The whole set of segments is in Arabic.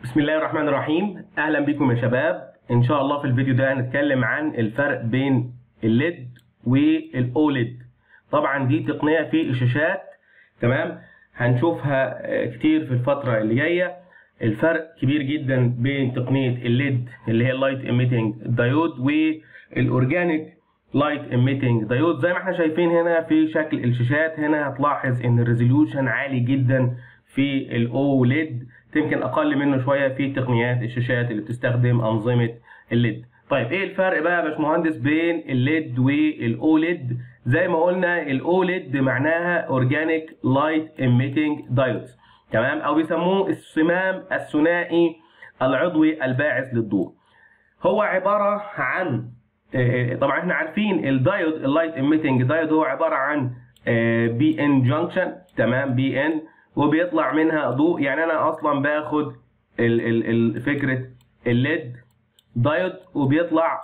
بسم الله الرحمن الرحيم. اهلا بكم يا شباب. ان شاء الله في الفيديو ده هنتكلم عن الفرق بين الليد والاوليد. طبعا دي تقنية في الشاشات، تمام، هنشوفها كتير في الفترة اللي جاية. الفرق كبير جدا بين تقنية الليد اللي هي اللايت ايميتنج دايود والاورجانيك لايت ايميتنج دايود. زي ما احنا شايفين هنا في شكل الشاشات، هنا هتلاحظ ان الريزوليوشن عالي جدا في الاوليد، يمكن اقل منه شويه في تقنيات الشاشات اللي بتستخدم انظمه الليد. طيب ايه الفرق بقى يا باشمهندس بين الليد والاوليد؟ زي ما قلنا الاوليد معناها اورجانيك لايت ايميتنج دايودز، تمام، او بيسموه الصمام الثنائي العضوي الباعث للضوء. هو عباره عن طبعا احنا عارفين الدايود اللايت ايميتنج دايود هو عباره عن بي ان جانكشن، تمام، بي ان، وبيطلع منها ضوء. يعني انا اصلا باخد فكره الليد دايود وبيطلع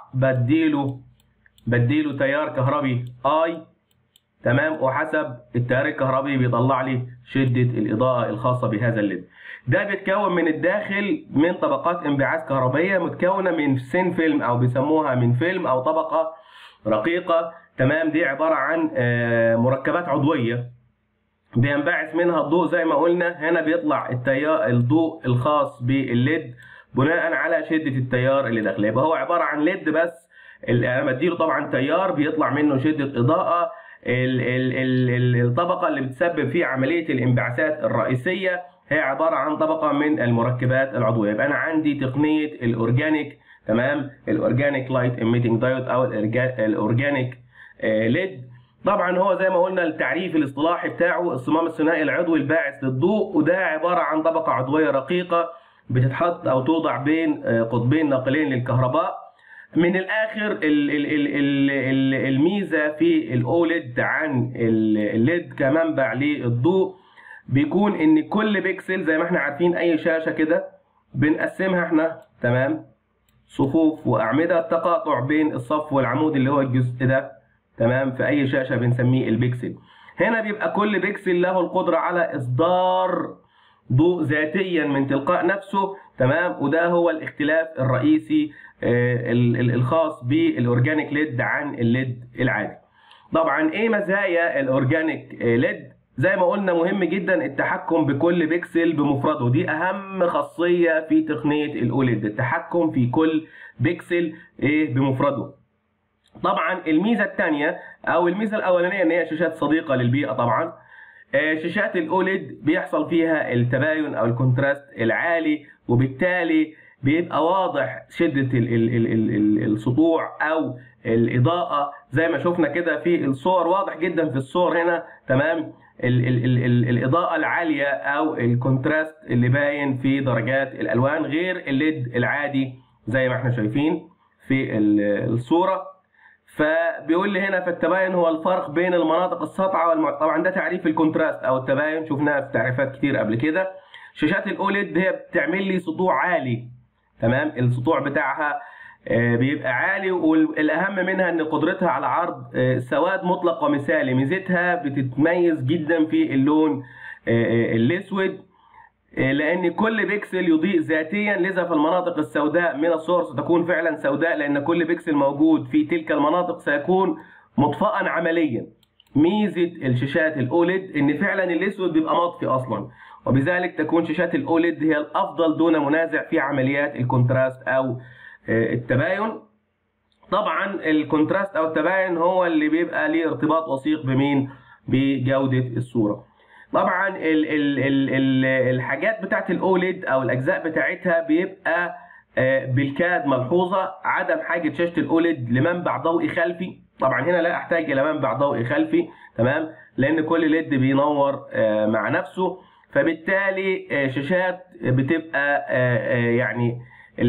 بديله تيار كهربي اي، تمام، وحسب التيار الكهربي بيطلع لي شده الاضاءه الخاصه بهذا الليد. ده بيتكون من الداخل من طبقات انبعاث كهربيه متكونه من سين فيلم، او بيسموها من فيلم او طبقه رقيقه، تمام. دي عباره عن مركبات عضويه بينبعث منها الضوء. زي ما قلنا هنا بيطلع الضوء الخاص بالليد بناء على شده التيار اللي داخله. يبقى هو عباره عن ليد، بس انا بديله طبعا تيار بيطلع منه شده اضاءه. الطبقه اللي بتسبب فيه عمليه الانبعاثات الرئيسيه هي عباره عن طبقه من المركبات العضويه. يبقى انا عندي تقنيه الاورجانيك، تمام، الاورجانيك لايت ايميتنج دايود او الاورجانيك ليد. طبعا هو زي ما قلنا التعريف الاصطلاحي بتاعه الصمام الثنائي العضوي الباعث للضوء، وده عباره عن طبقه عضويه رقيقه بتتحط او توضع بين قطبين ناقلين للكهرباء. من الاخر الميزه في الاوليد عن الليد كمنبع للضوء بيكون ان كل بيكسل، زي ما احنا عارفين اي شاشه كده بنقسمها احنا، تمام، صفوف واعمده، التقاطع بين الصف والعمود اللي هو الجزء ده، تمام، في اي شاشه بنسميه البيكسل. هنا بيبقى كل بيكسل له القدره على اصدار ضوء ذاتيا من تلقاء نفسه، تمام، وده هو الاختلاف الرئيسي الخاص بالاورجانيك ليد عن الليد العادي. طبعا ايه مزايا الاورجانيك ليد؟ زي ما قلنا مهم جدا التحكم بكل بيكسل بمفرده، دي اهم خاصيه في تقنيه الاوليد، التحكم في كل بيكسل بمفرده. طبعا الميزه الثانيه او الميزه الاولانيه ان هي شاشات صديقه للبيئه. طبعا شاشات الاوليد بيحصل فيها التباين او الكونتراست العالي، وبالتالي بيبقى واضح شده السطوع او الاضاءه زي ما شفنا كده في الصور، واضح جدا في الصور هنا، تمام، الاضاءه العاليه او الكونتراست اللي باين في درجات الالوان، غير الليد العادي زي ما احنا شايفين في الصوره. فبيقول لي هنا في التباين هو الفرق بين المناطق الساطعه طبعا ده تعريف الكونتراست او التباين، شفناها في تعريفات كتير قبل كده. شاشات الاوليد هي بتعمل لي سطوع عالي، تمام، السطوع بتاعها بيبقى عالي، والاهم منها ان قدرتها على عرض سواد مطلق ومثالي. ميزتها بتتميز جدا في اللون الاسود، لان كل بيكسل يضيء ذاتيا، لذا في المناطق السوداء من الصور ستكون فعلا سوداء، لان كل بيكسل موجود في تلك المناطق سيكون مطفئا عمليا. ميزه الشاشات الاوليد ان فعلا الاسود بيبقى مطفي اصلا، وبذلك تكون شاشات الاوليد هي الافضل دون منازع في عمليات الكونتراست او التباين. طبعا الكونتراست او التباين هو اللي بيبقى ليه ارتباط وثيق بمين؟ بجوده الصوره. طبعا الحاجات بتاعت الاوليد او الاجزاء بتاعتها بيبقى بالكاد ملحوظه عدم حاجه شاشه الاوليد لمنبع ضوئي خلفي. طبعا هنا لا احتاج الى منبع ضوئي خلفي، تمام، لان كل ليد بينور مع نفسه، فبالتالي شاشات بتبقى يعني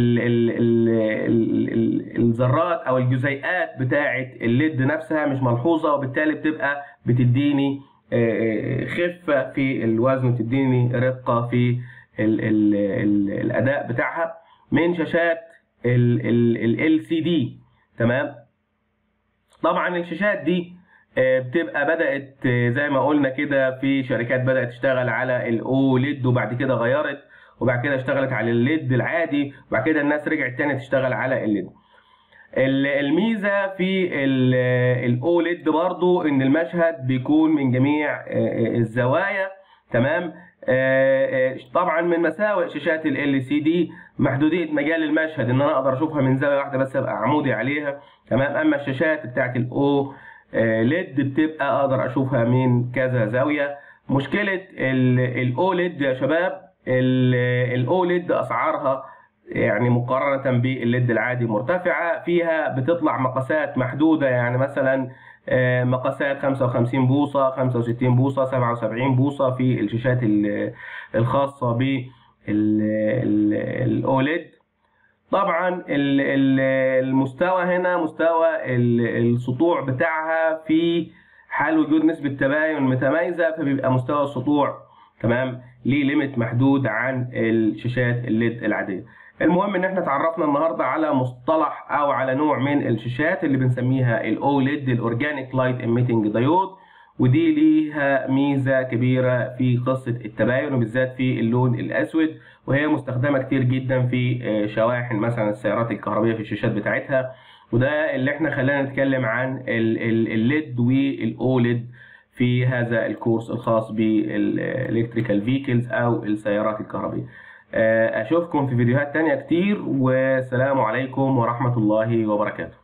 الذرات او الجزيئات بتاعت الليد نفسها مش ملحوظه، وبالتالي بتبقى بتديني خفه في الوزن وتديني رقه في الاداء بتاعها من شاشات ال LCD، تمام. طبعا الشاشات دي بتبقى بدات زي ما قلنا كده في شركات بدات تشتغل على الاوليد وبعد كده غيرت وبعد كده اشتغلت على الليد العادي، وبعد كده الناس رجعت تاني تشتغل على الليد. الميزه في الاوليد برضو ان المشهد بيكون من جميع الزوايا، تمام. طبعا من مساوئ شاشات ال LCD محدوديه مجال المشهد، ان انا اقدر اشوفها من زاويه واحده بس ابقى عمودي عليها، تمام. اما الشاشات بتاعت الاو ليد بتبقى اقدر اشوفها من كذا زاويه. مشكله الاوليد يا شباب، الاوليد اسعارها يعني مقارنة بالليد العادي مرتفعة، فيها بتطلع مقاسات محدودة، يعني مثلا مقاسات 55 بوصة، 65 بوصة، 77 بوصة في الشاشات الخاصة بالأوليد. طبعا المستوى هنا مستوى السطوع بتاعها في حال وجود نسبة تباين متميزة، فبيبقى مستوى السطوع تمام ليه ليميت محدود عن الشاشات الليد العادية. المهم ان احنا اتعرفنا النهارده على مصطلح او على نوع من الشاشات اللي بنسميها الاوليد، الاورجانيك لايت ايميتنج دايود، ودي ليها ميزه كبيره في قصه التباين وبالذات في اللون الاسود، وهي مستخدمه كتير جدا في شواحن مثلا السيارات الكهربائيه في الشاشات بتاعتها. وده اللي احنا خلانا نتكلم عن الليد والاوليد في هذا الكورس الخاص بالالكتريكال فيكلز او السيارات الكهربائيه. اشوفكم في فيديوهات تانية كتير، والسلام عليكم ورحمة الله وبركاته.